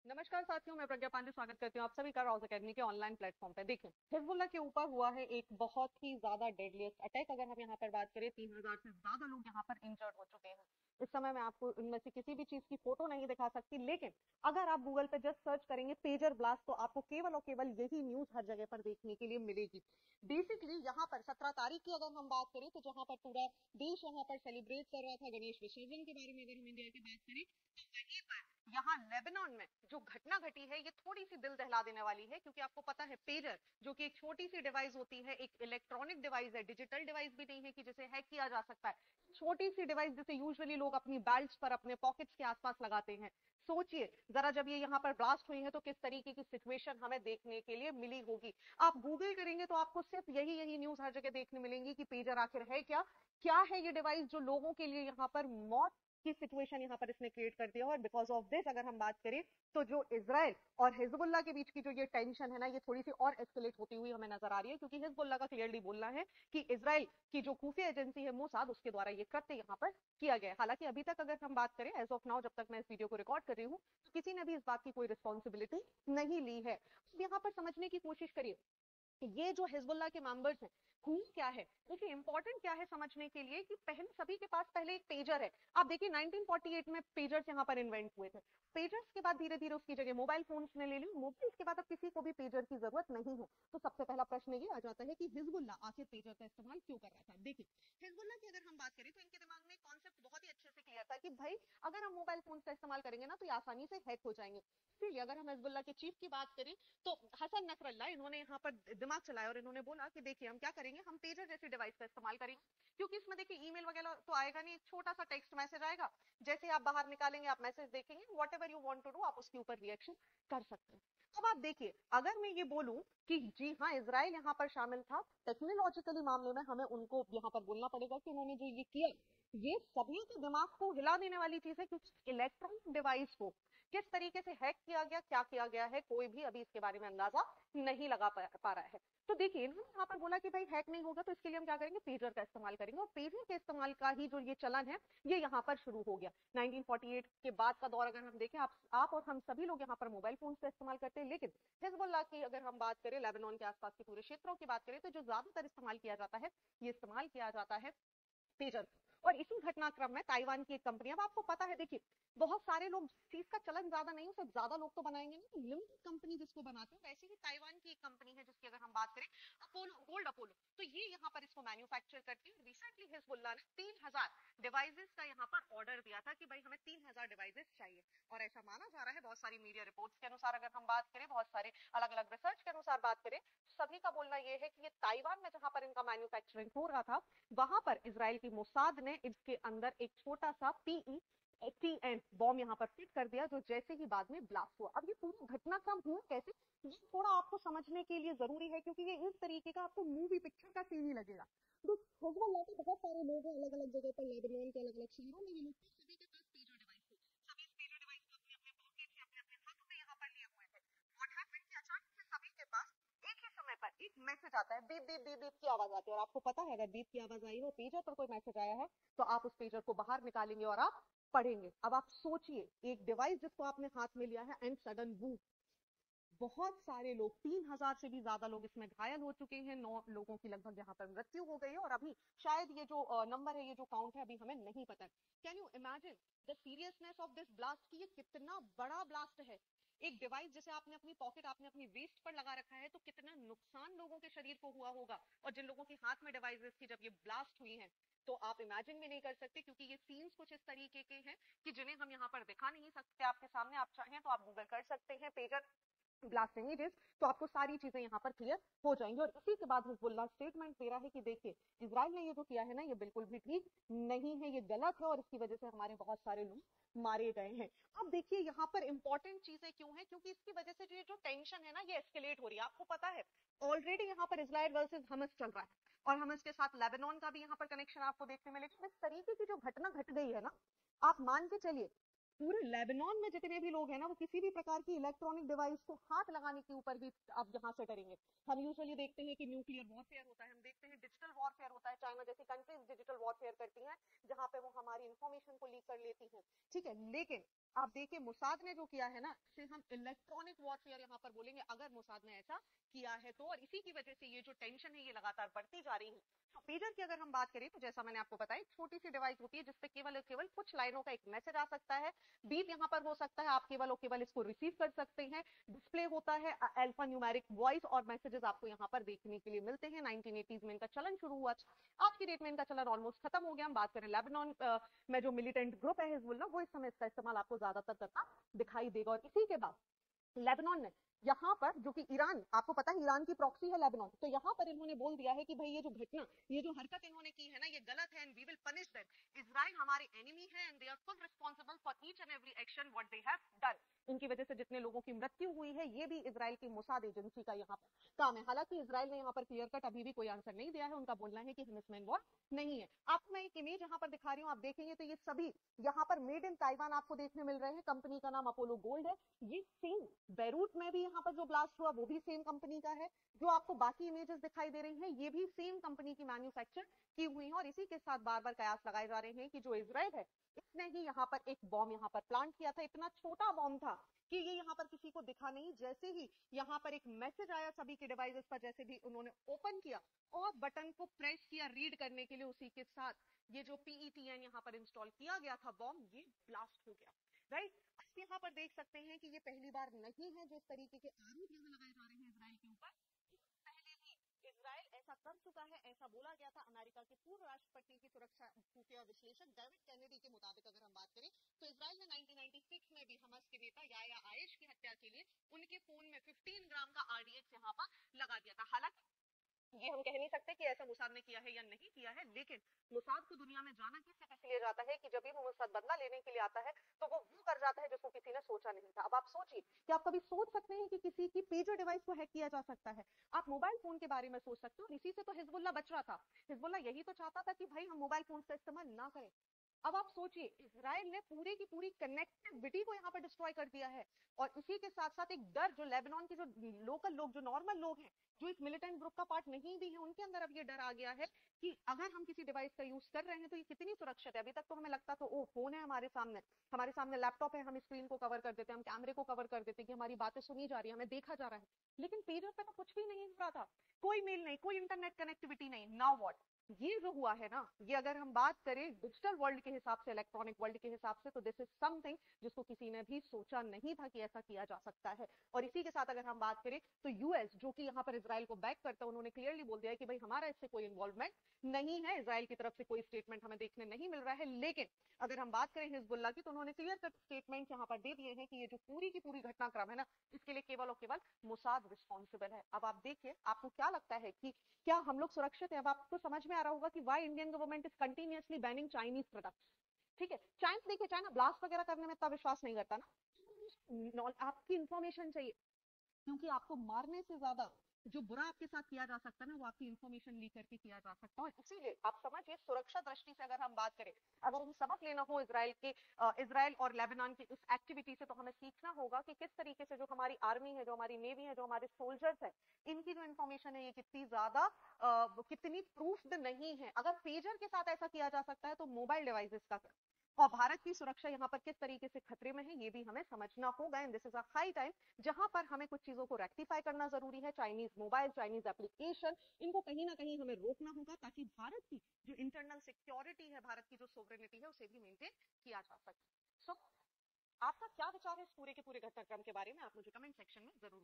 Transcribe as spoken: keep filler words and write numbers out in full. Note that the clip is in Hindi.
नमस्कार साथियों, मैं प्रज्ञा पांडे स्वागत करती हूँ आप सभी का रॉज एकेडमी के ऑनलाइन प्लेटफॉर्म पे। देखिए, हिजबुल्लाह के ऊपर हुआ है एक बहुत ही ज्यादा डेडलीस्ट अटैक। अगर हम यहाँ पर बात करें, तीन हजार से ज्यादा लोग यहाँ पर इंजर्ड हो चुके हैं। इस समय मैं आपको इनमें से किसी भी चीज की फोटो नहीं दिखा सकती, लेकिन अगर आप गूगल पे जस्ट सर्च करेंगे पेजर ब्लास्ट, तो आपको केवल और केवल यही न्यूज हर जगह पर देखने के लिए मिलेगी। बेसिकली यहाँ पर सत्रह तारीख की अगर हम बात करें, तो जहाँ पर पूरा देश यहाँ पर सेलिब्रेट कर रहा था गणेश विसर्जन के बारे में, अगर हम इंडिया की बात करें, तो वहीं पर यहाँ लेबनान में जो घटना घटी है, ये थोड़ी सी दिल दहला देने वाली है। क्योंकि आपको पता है, पेजर जो कि एक छोटी सी डिवाइस होती है, एक इलेक्ट्रॉनिक डिवाइस है, डिजिटल डिवाइस भी नहीं है कि जिसे हैक किया जा सकता है। छोटी सी डिवाइस जिसे यूजुअली लोग अपनी बेल्ट पर, अपने पॉकेट्स के आसपास लगाते हैं। सोचिए जरा, जब ये यहाँ पर ब्लास्ट हुई है तो किस तरीके की सिचुएशन हमें देखने के लिए मिली होगी। आप गूगल करेंगे तो आपको सिर्फ यही यही न्यूज हर जगह देखने मिलेंगी कि पेजर आखिर है क्या, क्या है ये डिवाइस जो लोगों के लिए यहाँ पर मौत की सिचुएशन यहाँ पर इसने क्रिएट कर दिया। और बिकॉज ऑफ दिस अगर हम बात करें, तो जो इजराइल और हिजबुल्लाह के बीच की जो ये टेंशन है ना, ये थोड़ी सी और एस्केलेट होती हुई हमें नजर आ रही है। क्योंकि हिजबुल्लाह का क्लियरली बोलना है कि इजराइल की जो खुफिया एजेंसी है मोसाद, उसके द्वारा ये कृत्य यहाँ पर किया गया है। हालांकि अभी तक अगर हम बात करें, एज ऑफ नाउ, जब तक मैं इस वीडियो को रिकॉर्ड कर रही हूँ, तो किसी ने भी इस बात की कोई रिस्पॉन्सिबिलिटी नहीं ली है। यहाँ पर समझने की कोशिश करिए, ये जो हिजबुल्लाह के मेंबर्स हैं, हुआ क्या है। देखिए, इंपॉर्टेंट क्या है समझने के लिए कि पहले सभी के पास पहले एक पेजर है। आप देखिए, नाइनटीन फोर्टी एट में पेजर्स यहाँ पर इन्वेंट हुए थे। पेजर्स के बाद धीरे धीरे उसकी जगह मोबाइल फोन्स ने ले ली। मोबाइल के बाद अब किसी को भी पेजर की जरूरत नहीं है। तो सबसे पहला प्रश्न ये आ जाता है कि हिजबुल्लाह आखिर पेजर का इस्तेमाल क्यों कर रहा था। देखिए, हिजबुल्लाह की अगर हम बात करें, तो इनके दिमाग में कॉन्सेप्ट बहुत ही अच्छे से क्लियर था कि भाई, अगर हम मोबाइल फोन का इस्तेमाल करेंगे ना, तो ये आसानी से हैक हो जाएंगे। इसीलिए अगर हम हिजबुल्लाह के चीफ की बात करें, तो हसन नसरल्ला, इन्होंने यहाँ पर दिमाग चलाया और इन्होंने बोला कि देखिए, हम क्या करेंगे, हम पेजर जैसी डिवाइस का इस्तेमाल करेंगे। क्योंकि इसमें देखिए, ईमेल वगैरह तो आएगा नहीं, एक छोटा सा टेक्स्ट मैसेज आएगा। जैसे आप बाहर निकालेंगे, आप मैसेज देखेंगे, whatever you want to do, आप उसके ऊपर रिएक्शन कर सकते हैं। अब आप देखिए, अगर मैं ये बोलूं कि जी हाँ, इजराइल यहाँ पर शामिल था, टेक्नोलॉजिकली मामले में हमें उनको यहाँ पर बोलना पड़ेगा कि उन्होंने जो ये किया, ये सभी के दिमाग को हिला देने वाली चीज है। क्योंकि इलेक्ट्रॉनिक डिवाइस को किस तरीके से हैक किया गया, क्या किया गया है, कोई भी अभी इसके बारे में अंदाजा नहीं लगा पा, पा रहा है। तो देखिए, इन्होंने यहाँ पर बोला कि भाई हैक नहीं होगा, तो इसके लिए हम क्या करेंगे, पेजर का इस्तेमाल करेंगे। और पेजर के इस्तेमाल का ही जो ये चलन है, ये यहाँ पर शुरू हो गया। नाइनटीन फोर्टी एट के बाद का दौर अगर हम देखें, आप आप और हम सभी लोग यहाँ पर मोबाइल फोन का इस्तेमाल करते हैं। लेकिन हिजबुल्लाह की अगर हम बात करें, लेबनान के आसपास के पूरे क्षेत्रों की बात करें, तो जो ज्यादातर इस्तेमाल किया जाता है, ये इस्तेमाल किया जाता है पेजर। और इसी घटनाक्रम में ताइवान की एक कंपनी, अब आपको पता है, देखिए, बहुत सारे लोग, चीज का चलन ज्यादा नहीं, सिर्फ ज्यादा लोग तो बनाएंगे ना, तो लिमिटेड कंपनी जिसको बनाते हैं, वैसे ही ताइवान की एक कंपनी है जिसकी अगर हम बात करें, अपोलो, गोल्ड अपोलो, तो ये यहाँ पर इसको मैन्युफैक्चर करती है। रिसेंटली हिजबुल्लाह ने तीन हजार डिवाइसेस का यहाँ पर ऑर्डर दिया था कि भाई, हमें तीन हजार डिवाइसेस चाहिए। और ऐसा माना जा रहा है, बहुत सारी मीडिया रिपोर्ट्स के अनुसार अगर हम बात करें, बहुत सारे अलग अलग रिसर्च के अनुसार बात करें, सभी का बोलना यह है कि ये ताइवान में जहां पर इनका मैन्युफैक्चरिंग हो रहा था, वहां पर इजराइल की मोसाद ने इसके अंदर एक छोटा सा पीई टी एन बॉम्ब यहाँ पर फिट कर दिया, जो जैसे ही बाद में ब्लास्ट हुआ। अब ये पूरा घटनाक्रम हुआ कैसे, ये थोड़ा आपको समझने के लिए जरूरी है, क्योंकि ये इस तरीके का आपको मूवी पिक्चर का सीन ही लगेगा। तो हिजबुल्लाह के बहुत सारे लोग हैं अलग अलग जगह पर, लेबनान के अलग अलग शहरों में ये लोग थे, सभी के पास पेजर डिवाइस थे। सभी इस पेजर डिवाइस को अपने अपने पॉकेट से, अपने अपने हाथों में यहाँ पर लिए हुए थे। व्हाट हैपेंड कि अचानक से सभी के पास एक ही समय पर एक मैसेज आता है, बीप बीप बीप बीप की आवाज आती है। और आपको पता है, अगर बीप की आवाज आई हो, पेजर पर कोई मैसेज आया है, तो आप उस पेजर को बाहर निकालेंगे और आप पढ़ेंगे। अब आप सोचिए, एक डिवाइस जिसको आपने हाथ में लिया है, एंड सडन बूम, बहुत सारे लोग, तीन हजार से भी ज्यादा लोग इसमें घायल हो चुके हैं। नौ लोगों की लगभग यहाँ पर मृत्यु हो गई है। और अभी शायद ये जो नंबर है, ये जो काउंट है, अभी हमें नहीं पता है। Can you imagine the seriousness of this blast, की ये कितना बड़ा ब्लास्ट है। एक डिवाइस जिसे आपने अपनी पॉकेट, आपने अपनी वेस्ट पर लगा रखा है, तो कितना नुकसान लोगों के शरीर को हुआ होगा। और जिन लोगों के हाथ में डिवाइसेस थी जब ये ब्लास्ट हुई हैं, तो आप इमेजिन भी नहीं कर सकते। क्योंकि ये सीन्स कुछ इस तरीके के हैं कि जिन्हें हम यहाँ पर दिखा नहीं सकते आपके सामने। आप चाहें तो आप गूगल कर सकते हैं पेजर ब्लास्ट इमेजेस, तो आपको सारी चीजें यहाँ पर क्लियर हो जाएंगी। और इसी के बाद हिजबुल्लाह स्टेटमेंट दे रहा है कि देखिए, इजराइल ने ये जो किया है ना, ये बिल्कुल भी ठीक नहीं है, ये गलत है, और इसकी वजह से हमारे बहुत सारे लोग मारे गए हैं। अब देखिए, यहाँ पर इंपॉर्टेंट चीजें क्यों है, क्योंकि इसकी वजह से जो ये जो टेंशन है ना, ये एस्केलेट हो रही है। आपको पता है, ऑलरेडी यहाँ पर इजराइल वर्सेस हमस चल रहा है, और हमस के साथ लेबनान का भी यहाँ पर कनेक्शन आपको देखने मिलेगा। इस तरीके की जो घटना घट गई है ना, आप मान के चलिए, पूरे लेबनान में जितने भी लोग हैं ना, वो किसी भी प्रकार की इलेक्ट्रॉनिक डिवाइस को हाथ लगाने के ऊपर भी अब यहाँ से डरेंगे। हम यूजुअली देखते हैं कि न्यूक्लियर वॉरफेयर होता है, हम देखते हैं डिजिटल वॉरफेयर होता है, चाइना जैसी कंट्रीज डिजिटल वॉरफेयर करती हैं, जहां पे वो हमारी इंफॉर्मेशन को लीक कर लेती हैं। ठीक है, लेकिन आप देखिए मुसाद ने जो किया है ना, इसे हम इलेक्ट्रॉनिक वॉरफेयर यहाँ पर बोलेंगे अगर मुसाद ने ऐसा किया है तो, और इसी की वजह से ये जो टेंशन है ये लगातार बढ़ती जा रही है। तो पेजर की अगर हम बात करें तो जैसा मैंने आपको बताया, छोटी सी डिवाइस होती है जिसपे केवल और केवल कुछ लाइनों का एक मैसेज आ सकता है, बीप यहाँ पर हो सकता है, आप केवल और केवल इसको रिसीव कर सकते हैं, डिस्प्ले होता है अल्फा न्यूमेरिक वॉइस और मैसेजेस आपको यहाँ पर देखने के लिए मिलते हैं। नाइनटीन एटीज़ में इनका चलन शुरू हुआ, आज की डेट में इनका चलन ऑलमोस्ट खत्म हो गया। हम बात करें लेबनान में जो मिलिटेंट ग्रुप है हिजबुल्लाह, वो इस समय इसका इस्तेमाल आपको ज्यादातर करता दिखाई देगा। और इसी के बाद लेबनान ने यहाँ पर, जो कि ईरान, आपको पता है ईरान की प्रॉक्सी है लेबनान, तो यहाँ पर इन्होंने बोल दिया है कि भाई ये जो घटना, ये जो हरकत इन्होंने की है ना, ये गलत है and we will punish them. Israel हमारे एनिमी है and they are full responsible for each and every action what they have done. इनकी वजह से जितने लोगों की मृत्यु हुई है ये भी इजराइल की मोसाद एजेंसी का यहाँ पर काम है। हालांकि इजराइल ने यहाँ पर क्लियर कट अभी भी कोई आंसर नहीं दिया है, उनका बोलना है कि हम इसमें इन्वॉल्व नहीं है। आपको मैं एक इमेज यहाँ पर दिखा रही हूँ, आप देखेंगे तो ये सभी यहाँ पर मेड इन ताइवान आपको देखने मिल रहे हैं। कंपनी का नाम अपोलो गोल्ड है। ये सेम बैरूट में भी यहाँ पर जो ब्लास्ट हुआ वो भी सेम कंपनी का है। जो आपको बाकी इमेजेस दिखाई दे रही हैं ये भी सेम कंपनी की मैन्युफैक्चर की हुई है। और इसी के साथ बार बार कयास लगाए जा रहे हैं कि जो इजराइल है इसने ही यहाँ पर एक बॉम्ब यहाँ पर प्लांट किया था। इतना छोटा बॉम्ब था कि ये यहाँ पर किसी को दिखा नहीं। जैसे ही यहाँ पर एक मैसेज आया सभी के डिवाइसेस पर, जैसे भी उन्होंने ओपन किया और बटन को प्रेस किया रीड करने के लिए, उसी के साथ ये जो पीईटीएन यहाँ पर इंस्टॉल किया गया था बॉम्ब, ये ब्लास्ट हो गया। राइट, आप यहाँ पर देख सकते हैं कि ये पहली बार नहीं है जिस तरीके के आरोप यहाँ लगाए जा रहे हैं इजराइल के ऊपर। पहले भी इजराइल ऐसा कर चुका है, ऐसा बोला गया था। अमेरिका के पूर्व राष्ट्रपति की सुरक्षा खुफिया विश्लेषक डेविड केनेडी के मुताबिक अगर हम बात करें तो इजराइल ने नाइनटीन नाइंटी सिक्स में भी हमास के नेता याया आयश की हत्या के लिए उनके फोन में पंद्रह ग्राम का आरडीएक्स यहाँ पर लगा दिया था। हालांकि ये हम कह नहीं सकते कि ऐसा मुसाद ने किया है या नहीं किया है, लेकिन मुसाद को दुनिया में जाना किस इसलिए जाता है कि जब भी वो मुसाद बदला लेने के लिए आता है तो वो वो कर जाता है जिसको किसी ने सोचा नहीं था। अब आप सोचिए कि आप कभी सोच सकते हैं कि किसी की पेजर डिवाइस को हैक किया जा सकता है। आप मोबाइल फोन के बारे में सोच सकते हो, इसी से तो हिजबुल्लाह बच रहा था। हिजबुल्लाह यही तो चाहता था कि भाई हम मोबाइल फोन का इस्तेमाल ना करें। अब आप सोचिए इजराइल ने पूरी की पूरी कनेक्टिविटी को यहाँ पर डिस्ट्रॉय कर दिया है। और इसी के साथ साथ एक डर जो लेबनान के जो लोकल लोग, जो नॉर्मल लोग हैं, जो इस मिलिटेंट ग्रुप का पार्ट नहीं भी है, उनके अंदर अब ये डर आ गया है कि अगर हम किसी डिवाइस का यूज कर रहे हैं तो ये कितनी सुरक्षित है। अभी तक तो हमें लगता तो ओ फोन है हमारे सामने, हमारे सामने लैपटॉप है, हम स्क्रीन को कवर कर देते हैं, हम कैमरे को कवर कर देते हैं कि हमारी बातें सुनी जा रही है, हमें देखा जा रहा है। लेकिन पेजर पे तो कुछ भी नहीं हो रहा था, कोई मेल नहीं, कोई इंटरनेट कनेक्टिविटी नहीं। नाउ व्हाट, ये जो हुआ है ना, ये अगर हम बात करें डिजिटल वर्ल्ड के हिसाब से, इलेक्ट्रॉनिक वर्ल्ड के हिसाब से, तो दिस इज समथिंग जिसको किसी ने भी सोचा नहीं था कि ऐसा किया जा सकता है। और इसी के साथ अगर हम बात करें तो यूएस जो कि यहाँ पर इजराइल को बैक करता है, उन्होंने क्लियरली बोल दिया है कि भाई हमारा इससे कोई इन्वॉल्वमेंट नहीं है। इजराइल की तरफ से कोई स्टेटमेंट हमें देखने नहीं मिल रहा है। लेकिन अगर हम बात करें हिजबुल्लाह की तो उन्होंने क्लियर कट स्टेटमेंट यहाँ पर दे दिए हैं कि ये जो पूरी की पूरी घटनाक्रम है ना, इसके लिए केवल और केवल मोसाद रिस्पॉन्सिबल है। अब आप देखिए आपको क्या लगता है कि क्या हम लोग सुरक्षित है? अब आपको समझ में आ रहा होगा कि why Indian government is continuously banning Chinese products. ठीक है, चाइना, देखिए चाइना ब्लास्ट वगैरह करने में इतना विश्वास नहीं करता ना, आपकी इंफॉर्मेशन चाहिए, क्योंकि आपको मारने से ज्यादा जो बुरा आपके साथ किया जा सकता है ना, वो आपकी इंफॉर्मेशन लीक करके किया जा सकता है। इसीलिए आप समझिए सुरक्षा दृष्टि से अगर हम बात करें, अगर हम सबक लेना हो इजराइल के, इजराइल और लेबनान की इस एक्टिविटी से, तो हमें सीखना होगा कि किस तरीके से जो हमारी आर्मी है, जो हमारी नेवी है, जो हमारे सोल्जर्स है, इनकी जो इंफॉर्मेशन है ये कितनी ज्यादा कितनी प्रूफ्ड नहीं है। अगर पेजर के साथ ऐसा किया जा सकता है तो मोबाइल डिवाइसेस का, और भारत की सुरक्षा यहाँ पर किस तरीके से खतरे में है ये भी हमें समझना होगा। And this is a high time जहां पर हमें कुछ चीजों को रेक्टिफाई करना जरूरी है। चाइनीज मोबाइल, चाइनीज एप्लीकेशन, इनको कहीं ना कहीं हमें रोकना होगा ताकि भारत की जो इंटरनल सिक्योरिटी है, भारत की जो सोवरेनिटी है, उसे भी मेंटेन किया जा सके। सो so, आपका क्या विचार है इस पूरे के पूरे घटनाक्रम के बारे में, आप मुझे कमेंट सेक्शन में जरूर